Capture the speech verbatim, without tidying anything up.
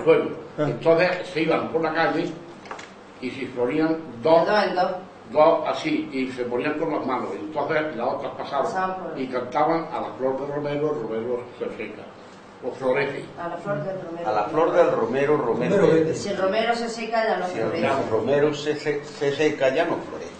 fuego. Entonces se iban por la calle y se ponían dos, dos, en dos. dos así, y se ponían con las manos. Y entonces las otras pasaban Pasaban por- y cantaban a la flor del romero, el romero se seca. O florece. A la flor del romero. A la flor del romero, romero Romero verde. verde. Si el romero se seca, ya no Si el florece. romero se, se- se seca, ya no florece.